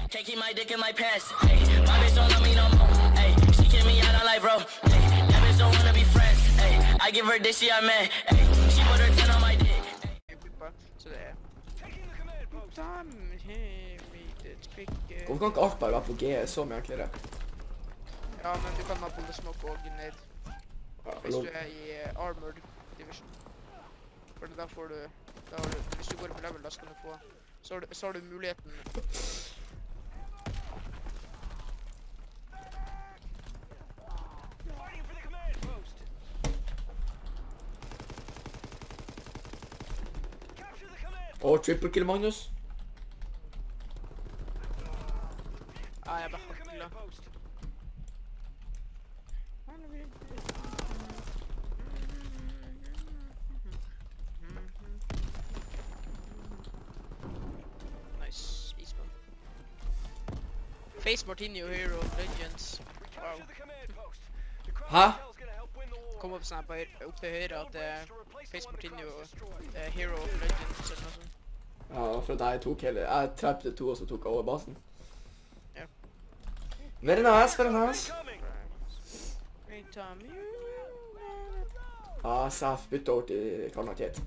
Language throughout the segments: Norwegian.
Can't keep my dick in my pants. Hey, my bitch don't love me no more. Hey, she kick me out on life, bro. Hey, that bitch don't wanna be friends. Hey, I give her this, she a man. Hey, she put her 10 on my dick. Så det Hvorfor kan ikke alt bare være på G? Så mye enklere. Ja, men du kan ha Bullet Smoke og ned. Hvis du er i Armored Division. For da får du, hvis du går på level, da skal du få, så har du muligheten. Og triple kill, Magnus. Ja, jeg ble hakla. Nice, Eastman. Face Martino, Hero of Legends. Wow. Hæ? Kom opp sånn her opp til høyre at Face Martino, Hero of Legends eller noe sånt. Ja, for at jeg tok hele... Jeg trappte 2 og så tok jeg over basen. Ja. Very nice, very nice. Ja, Saf bytte over til karnaket.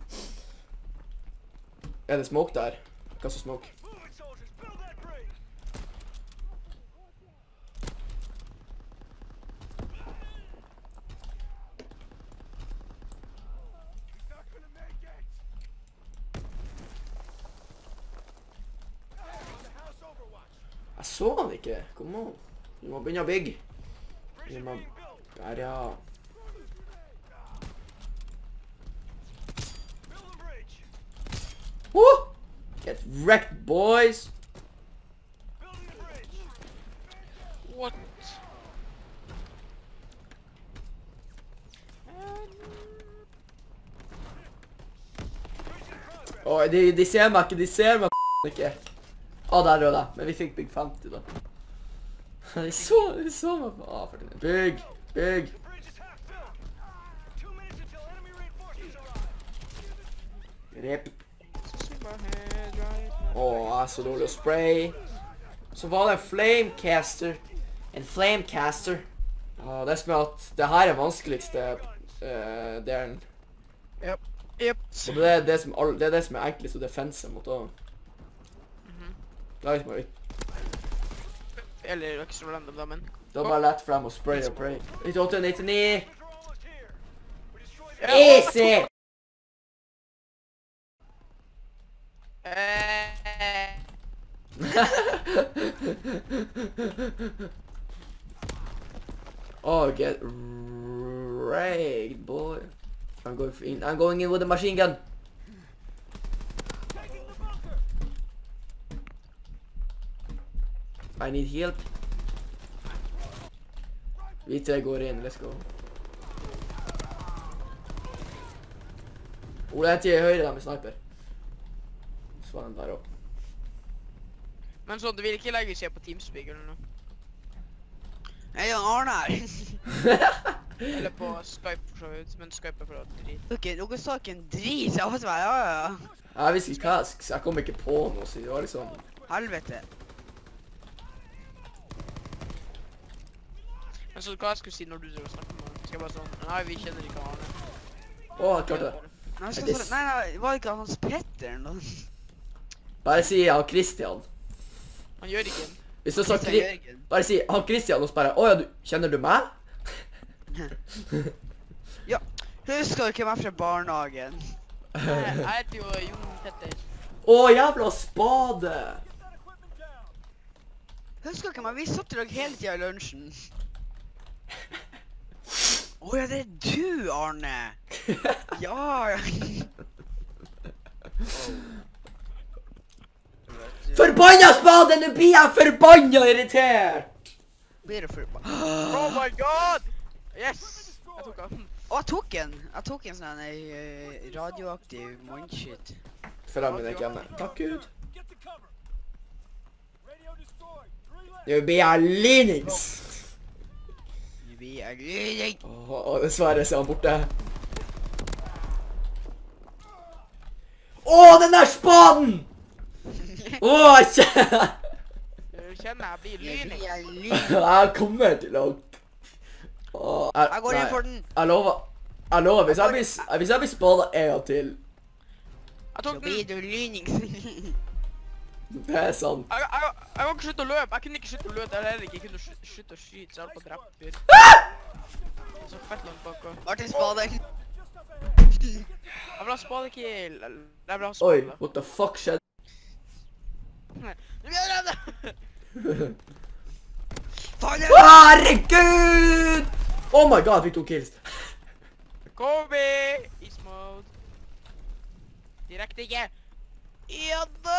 Er det smoke der? Hva så smoke? Jeg så han ikke. Kom nå. Vi må begynne å bygge. Vi må... Der, ja. Woo! Get wrecked, boys! What? Åh, de ser meg ikke, der rød da. Men vi fikk bygg 50 da. De så meg på. For den bygg. Rep. Åh, så dårlig å spray. Så var det en flamecaster. Ja, det er som at det her er vanskeligste delen. Yep. Og det er det som er enklest å defense mot å... Det er ikke bare... Eller ikke så random da, men... Det var bare lett frem og spray og pray. 98-99! Easy! Oh, get ragged, boy. I'm going in with a machine gun. I need help. Vi tre går inn, let's go. Ole, jeg til høyre da med sniper. Så var den der opp. Men så, du vil ikke legge seg på Teamspeak eller noe? Hei, Arne her. Eller på Skype for så vidt, men Skype er for drit. Ok, dere sa ikke en drit, jeg vet hva, ja. Jeg visste ikke hva, jeg kom ikke på noe, så det var liksom... Helvete. Men så hva jeg skulle si når du snakker med meg? Skal jeg bare sånn, nei, vi kjenner ikke Arne. Åh, jeg klarte det. Nei, var ikke Hans Petter eller noe? Bare si han Christian. Han gjør ikke. Hvis du sa bare si han Christian og så bare, åja, kjenner du meg? Ja, husker du ikke meg fra barnehagen? Jeg heter jo Jon Petter. Åh, jævla spade! Husker du ikke meg? Vi satt i dag hele tiden i lunsjen. Åja, det er du, Arne! Ja! Forbanna spade! Nå blir jeg forbanna irritert! Blir du forbanna? Oh my god! Yes! Jeg tok den. Å, jeg tok en sånn radioaktiv mannshit. Følg meg ikke hjemme. Takk Gud. Nå blir jeg lynings! Åh, dessverre så er han borte. Åh, den der spaden! Åh, kjenner jeg blir lyning. Jeg kommer til å... Jeg går inn for den. Jeg lover, hvis jeg blir spadet en gang til, Jeg tok Så den. blir du lynings. det er sant. Jeg kan ikke slutte å løpe. Jeg kunne ikke slutte å løpe. Jeg heller ikke kunne slutte å skyte, så jeg holdt på å drepe fyr. Så fett langt bak også. Martin Spade. Jeg vil ha spadekill. Jeg vil ha Oi, spade. what the fuck skjedde? Nå blir jeg redd! Faen, jeg... Herregud! Oh my god, vi tok kills. Kobe! East mode. Direkte ikke. Ja da!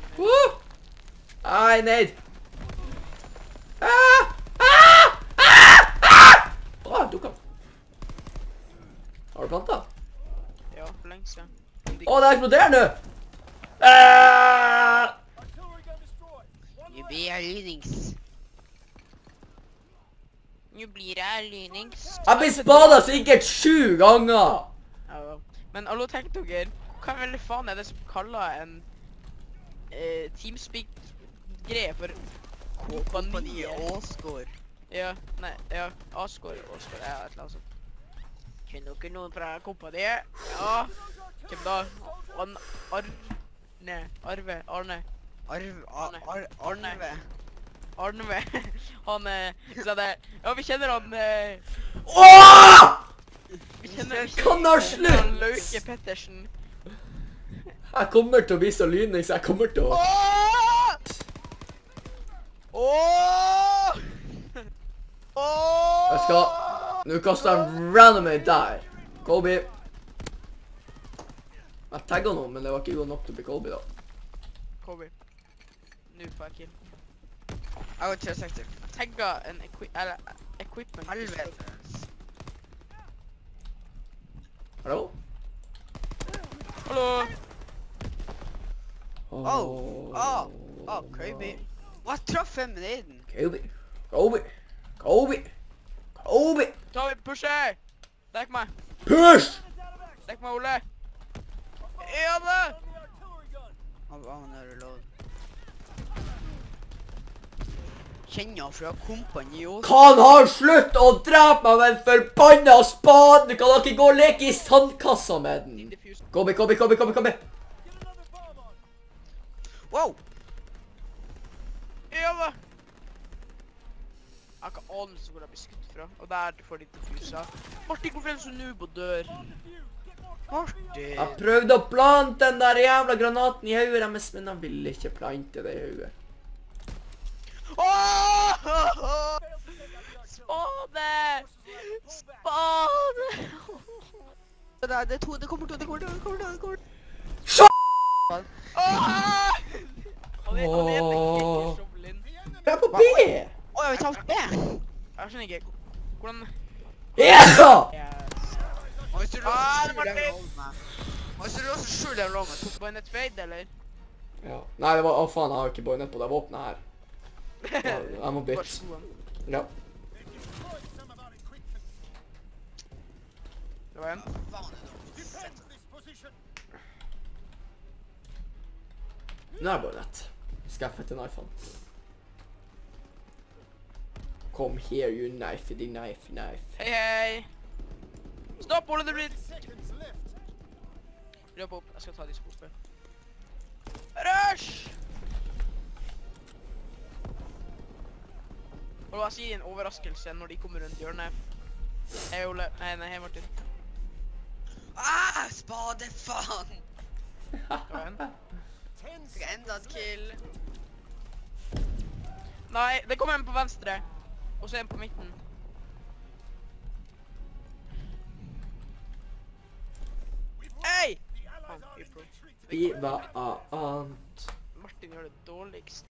Nei, ned. Bra, jeg tok han. Har du plantet? Ja, for lenge siden. Det eksploderer nå! Du blir lynings. Nå blir jeg lynings. Jeg blir spadet sikkert 7 ganger! Ja, men hallo, tenk dere. Hva veldig faen er det som kaller en Teamspeak-greie for Kompani Åsgård. Ja, nei, ja, Asgård, ja, et eller annet sånt. Kjenner dere noen fra kompaniet? Ja. Hvem da? Arve. Arnve. Han, sa det. Ja, vi kjenner han, Åh! vi kjenner Kan ha slutt! han Lauke Pettersen. Jeg kommer til å bli så lynig, så jeg kommer til å... Jeg skal... Nå kaster jeg en randomate der. Colby. Jeg tagget noen, men det var ikke god nok til å bli Colby da. Kobe. Nå får jeg kill. Jeg går 360. Jeg tagget en equipment. Helvete. Hallo? Hallo! Kobe. Hva traff jeg med den? Colby. Ta vi pusher! Dekk meg! Push! Dekk meg, Ole! Ja da! Han er reload. Kjenner fra kompani Åsgård. Kan han slutte å drepe meg med en forbanna spade? Kan dere ikke gå og leke i sandkassa med den? Diffuse. Colby. Wow! Ja da! Jeg har ikke anelse hvor jeg blir skutt fra. Og der får de diffusa. Martin, hvorfor er du så noob og dør? Jeg prøvde å plante den der jævla granaten i hodet deres, men jeg ville ikke plante det i hodet. Spade! Spade! Det er to, det kommer to. Han er ikke shovelin. Jeg er på B! Åh, vi talte B! Jeg skjønner ikke. Hvordan... Ja! Yes. Og hvis du Ah, låser det var det. skjul den låmet. Tok bare et fade, eller? Ja. Nei, det var... Å faen, jeg har ikke bajonett på det våpenet her. Jeg må Bare bytte. skoen. Ja. Det var en. Nå er det bajonett. Skaff etter knifene. Come here, you knife. Hei. Stopp, Ole, det blir... Løp opp, jeg skal ta de skopene. Rush! Og hva sier en overraskelse når de kommer rundt hjørnet? Hei, Ole. Nei, hei, Martin. Spade, faen! Det var en. Fikk jeg enda et kill. Nei, det kommer en på venstre. Og så en på midten. Hei! Vi var annet. Martin gjør det dårligst.